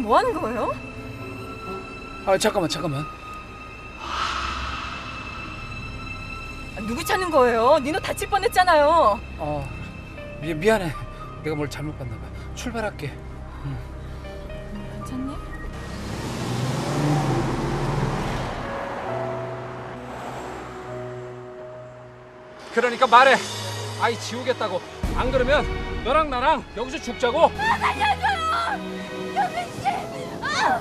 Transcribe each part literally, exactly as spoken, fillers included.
뭐 하는 거예요? 아 잠깐만 잠깐만. 아, 누구 찾는 거예요? 니노 다칠 뻔했잖아요. 어 미, 미안해. 내가 뭘 잘못 봤나 봐. 출발할게. 응. 괜찮니? 그러니까 말해. 아이 지우겠다고. 안 그러면 너랑 나랑 여기서 죽자고. 아, 살려줘요! 경민 씨! 아!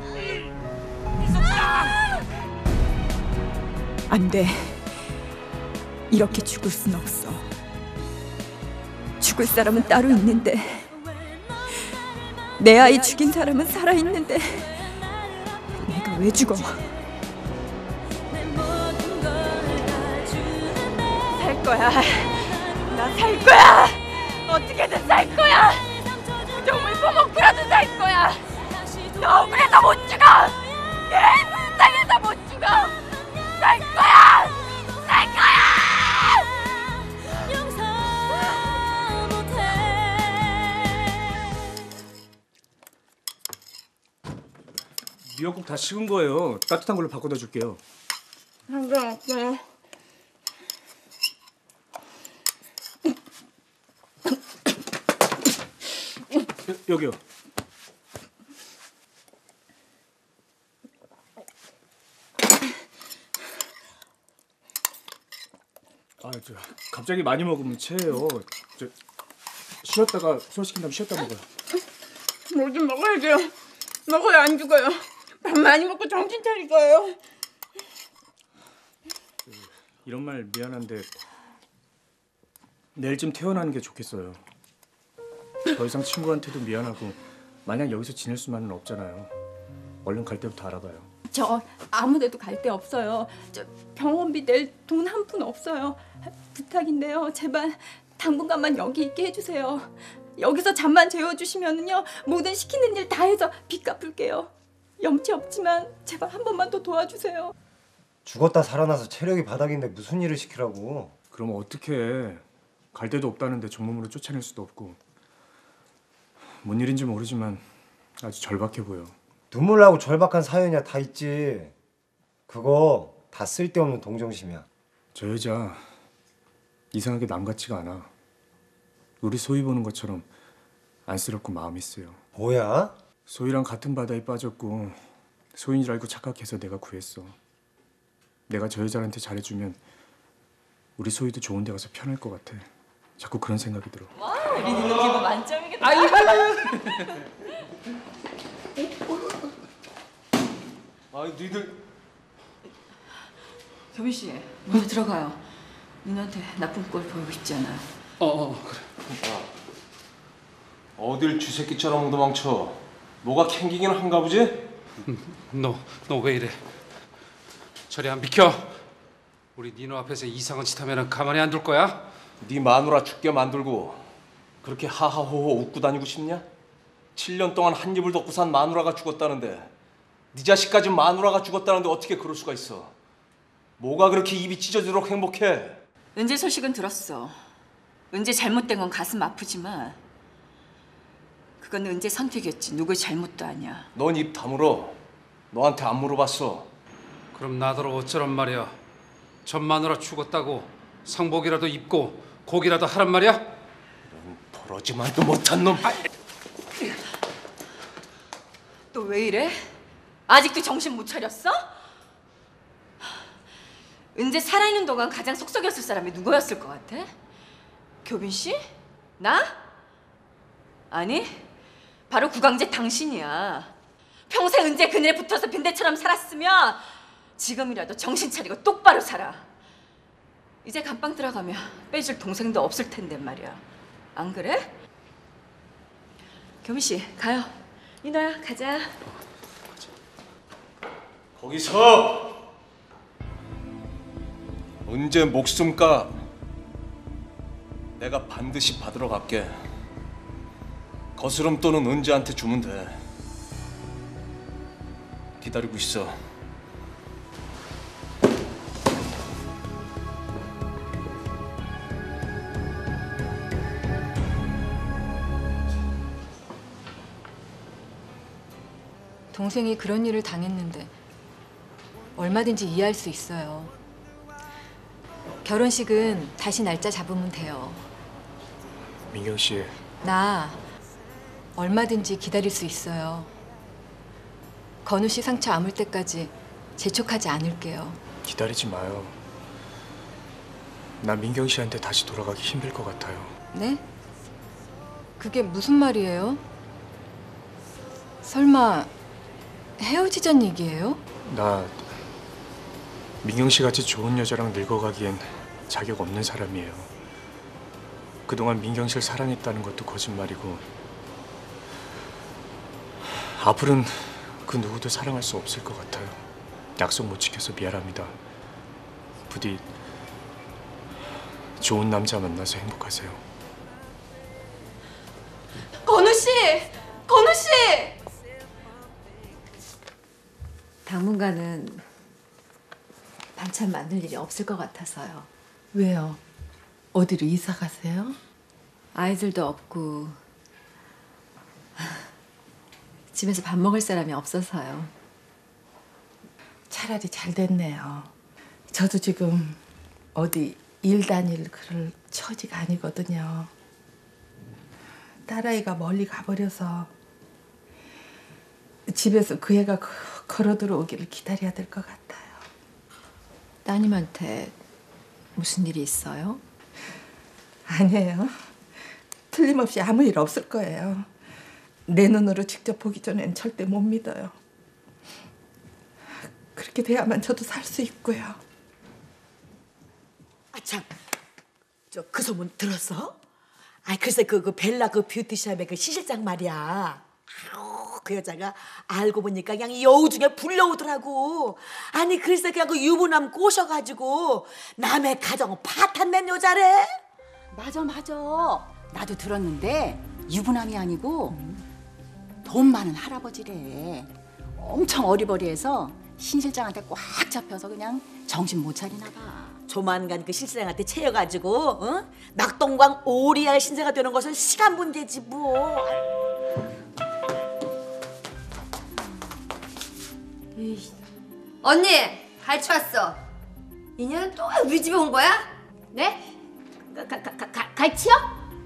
이속아! 안 돼. 이렇게 죽을 순 없어. 죽을 사람은 따로 있는데 내 아이 죽인 사람은 살아있는데 내가 왜 죽어? 살 거야. 나 살 거야. 어떻게든 살 거야. 부정물 퍼먹고라도 살 거야. 너 억울해서 못 죽어. 내 불쌍해서 못 죽어. 살 거야. 살 거야. 미역국 다 식은 거예요. 따뜻한 걸로 바꿔다 줄게요. 상관없어요. 여기요. 아, 저 갑자기 많이 먹으면 체해요. 저 쉬었다가 소화시킨 다음에 쉬었다 먹어요. 뭐 좀 먹어야 돼요. 먹어야 안 죽어요. 밥 많이 먹고 정신 차릴 거예요. 이런 말 미안한데 내일쯤 퇴원하는 게 좋겠어요. 더 이상 친구한테도 미안하고 마냥 여기서 지낼 수만은 없잖아요. 얼른 갈 때부터 알아봐요. 저 아무데도 갈 데 없어요. 저 병원비 낼 돈 한 푼 없어요. 부탁인데요. 제발 당분간만 여기 있게 해주세요. 여기서 잠만 재워주시면은요 모든 시키는 일 다 해서 빚 갚을게요. 염치 없지만 제발 한 번만 더 도와주세요. 죽었다 살아나서 체력이 바닥인데 무슨 일을 시키라고. 그럼 어떡해. 갈 데도 없다는데 정몸으로 쫓아낼 수도 없고. 뭔 일인지 모르지만 아주 절박해 보여. 눈물 나고 절박한 사연이야 다 있지. 그거 다 쓸데없는 동정심이야. 저 여자 이상하게 남 같지가 않아. 우리 소희 보는 것처럼 안쓰럽고 마음이 쓰여. 뭐야? 소희랑 같은 바다에 빠졌고 소희인 줄 알고 착각해서 내가 구했어. 내가 저 여자한테 잘해주면 우리 소희도 좋은 데 가서 편할 것 같아. 자꾸 그런 생각이 들어. 와, 우리 니노 기분 만점이겠다. 아이고. 아, 니들 교민 씨, 먼저 들어가요. 니노한테 나쁜 꼴 보이고 싶지 않아요. 어, 어 그래. 어딜 쥐새끼처럼 도망쳐. 뭐가 캥기긴 한가 보지? 너 너 왜 이래? 저리 안 비켜. 우리 니노 앞에서 이상한 짓 하면은 가만히 안 둘 거야? 네 마누라 죽게 만들고 그렇게 하하호호 웃고 다니고 싶냐? 칠 년 동안 한 입을 덮고 산 마누라가 죽었다는데 네 자식까지 마누라가 죽었다는데 어떻게 그럴 수가 있어? 뭐가 그렇게 입이 찢어지도록 행복해? 은재 소식은 들었어. 은재 잘못된 건 가슴 아프지만 그건 은재 선택이었지 누구의 잘못도 아니야. 넌 입 다물어. 너한테 안 물어봤어. 그럼 나더러 어쩌란 말이야? 전 마누라 죽었다고 상복이라도 입고 고기라도 하란 말이야? 이런 버러지만도 못한 놈. 또 왜 이래? 아직도 정신 못 차렸어? 은재 살아있는 동안 가장 속썩였을 사람이 누구였을 것 같아? 교빈 씨? 나? 아니, 바로 구강재 당신이야. 평생 은재 그늘에 붙어서 빈대처럼 살았으면 지금이라도 정신 차리고 똑바로 살아. 이제 감방 들어가면 빼줄 동생도 없을 텐데 말이야. 안 그래? 교빈 씨, 가요. 이노야, 가자. 거기서 은재 목숨값 내가 반드시 받으러 갈게. 거스름 돈은 은재한테 주면 돼. 기다리고 있어. 동생이 그런 일을 당했는데 얼마든지 이해할 수 있어요. 결혼식은 다시 날짜 잡으면 돼요. 민경 씨, 나 얼마든지 기다릴 수 있어요. 건우 씨 상처 아물 때까지 재촉하지 않을게요. 기다리지 마요. 나 민경 씨한테 다시 돌아가기 힘들 것 같아요. 네? 그게 무슨 말이에요? 설마 헤어지자는 얘기예요? 나 민경 씨 같이 좋은 여자랑 늙어가기엔 자격 없는 사람이에요. 그동안 민경 씨를 사랑했다는 것도 거짓말이고 앞으로는 그 누구도 사랑할 수 없을 것 같아요. 약속 못 지켜서 미안합니다. 부디 좋은 남자 만나서 행복하세요. 건우 씨! 건우 씨! 당분간은 반찬 만들 일이 없을 것 같아서요. 왜요? 어디로 이사 가세요? 아이들도 없고 집에서 밥 먹을 사람이 없어서요. 차라리 잘 됐네요. 저도 지금 어디 일 다닐 그럴 처지가 아니거든요. 딸아이가 멀리 가버려서 집에서 그 애가 거- 걸어 들어오기를 기다려야 될 것 같아요. 따님한테 무슨 일이 있어요? 아니에요. 틀림없이 아무 일 없을 거예요. 내 눈으로 직접 보기 전엔 절대 못 믿어요. 그렇게 돼야만 저도 살 수 있고요. 아참, 저 그 소문 들었어? 아이 글쎄 그, 그 벨라 그 뷰티샵의 그 시실장 말이야. 아우 그 여자가 알고 보니까 그냥 여우 중에 불려오더라고. 아니 글쎄 그냥 그 유부남 꼬셔가지고 남의 가정 파탄낸 여자래. 맞아 맞아. 나도 들었는데 유부남이 아니고 돈 많은 할아버지래. 엄청 어리버리해서 신 실장한테 꽉 잡혀서 그냥 정신 못 차리나 봐. 조만간 그 실장한테 채여가지고 어? 낙동강 오리알 신세가 되는 것은 시간 문제지 뭐. 언니! 갈치 왔어. 이년은 또 우리 집에 온 거야? 네? 가, 가, 가, 가, 갈치요?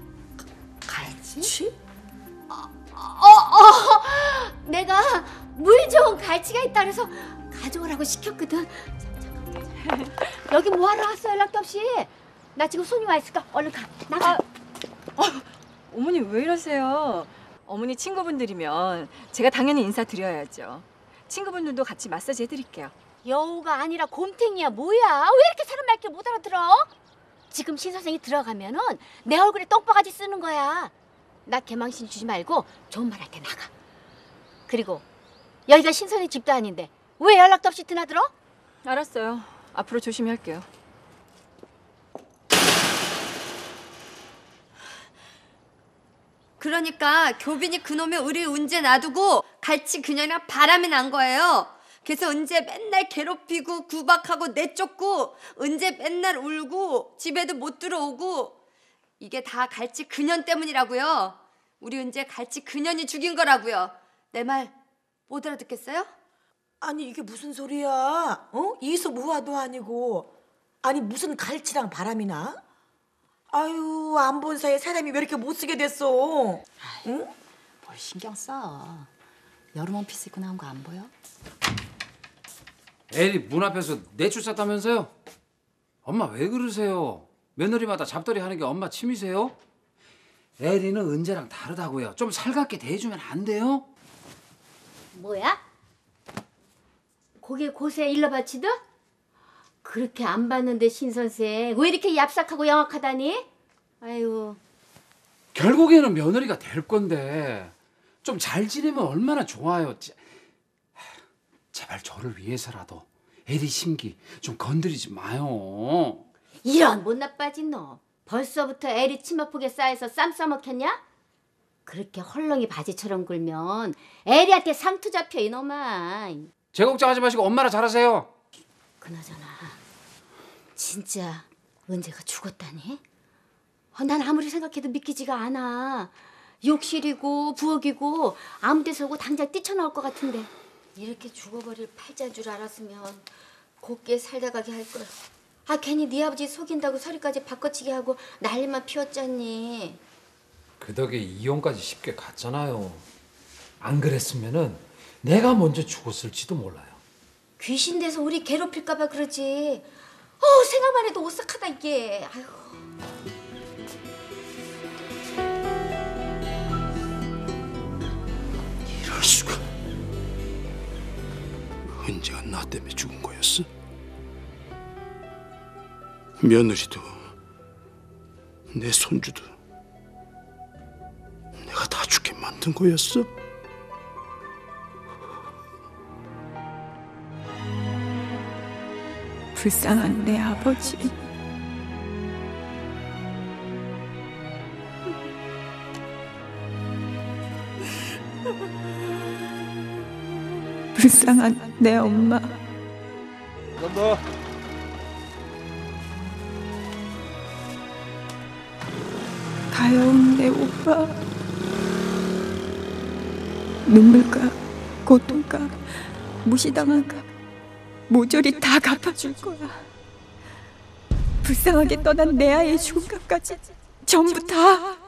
갈치? 어, 어, 내가 물 좋은 갈치가 있다 그래서 가져오라고 시켰거든. 잠깐만. 여기 뭐하러 왔어 연락도 없이? 나 지금 손님 와 있을까? 얼른 가. 나가. 아, 어머니 왜 이러세요? 어머니 친구분들이면 제가 당연히 인사드려야죠. 친구분들도 같이 마사지 해드릴게요. 여우가 아니라 곰탱이야 뭐야? 왜 이렇게 사람 말 길 못 알아들어? 지금 신 선생이 들어가면은 내 얼굴에 똥바가지 쓰는 거야. 나 개망신 주지 말고 좋은 말 할 때 나가. 그리고 여기가 신 선생 집도 아닌데 왜 연락도 없이 드나들어? 알았어요. 앞으로 조심히 할게요. 그러니까 교빈이 그놈의 우리 은재 놔두고 갈치 그년이랑 바람이 난 거예요. 그래서 은재 맨날 괴롭히고 구박하고 내쫓고 은재 맨날 울고 집에도 못 들어오고 이게 다 갈치 그년 때문이라고요. 우리 은재 갈치 그년이 죽인 거라고요. 내 말 못 알아듣겠어요? 아니 이게 무슨 소리야? 어? 이소무화도 아니고. 아니 무슨 갈치랑 바람이나? 아유 안 본 사이에 사람이 왜 이렇게 못 쓰게 됐어? 응? 뭘 신경 써. 여름 원피스 입고 나온 거 안 보여? 애리 문 앞에서 내쫓았다면서요? 엄마 왜 그러세요? 며느리마다 잡돌이 하는 게 엄마 취미세요? 애리는 은재랑 다르다고요. 좀 살갑게 대해주면 안 돼요? 뭐야? 고개 고세 일러 바치듯? 그렇게 안 봤는데 신 선생 왜 이렇게 얍삭하고 영악하다니? 아유. 결국에는 며느리가 될 건데 좀 잘 지내면 얼마나 좋아요. 제- 제발 저를 위해서라도 애리 심기 좀 건드리지 마요. 이런 못나 빠진 너. 벌써부터 애리 치마폭에 쌓여서 쌈 싸먹혔냐? 그렇게 헐렁이 바지처럼 굴면 애리한테 상투 잡혀 이놈아. 제 걱정하지 마시고 엄마나 잘하세요. 그나저나 진짜 은재가 죽었다니? 어, 난 아무리 생각해도 믿기지가 않아. 욕실이고 부엌이고 아무 데서 오고 당장 뛰쳐나올 것 같은데. 이렇게 죽어버릴 팔자인 줄 알았으면 곱게 살다 가게 할 거야. 아 괜히 네 아버지 속인다고 서류까지 바꿔치기 하고 난리만 피웠잖니. 그 덕에 이혼까지 쉽게 갔잖아요. 안 그랬으면은 내가 먼저 죽었을지도 몰라요. 귀신 돼서 우리 괴롭힐까 봐 그러지. 어 생각만 해도 오싹하다 이게. 아유. 이럴 수가. 은재가 나 때문에 죽은 거였어? 며느리도 내 손주도 내가 다 죽게 만든 거였어? 불쌍한 내 아버지. 불쌍한 내 엄마. 간다. 가여운 내 오빠. 눈물과 고통과 무시당한가 모조리 다 갚아줄 거야. 불쌍하게 떠난 내 아이의 죽음값까지 전부 다.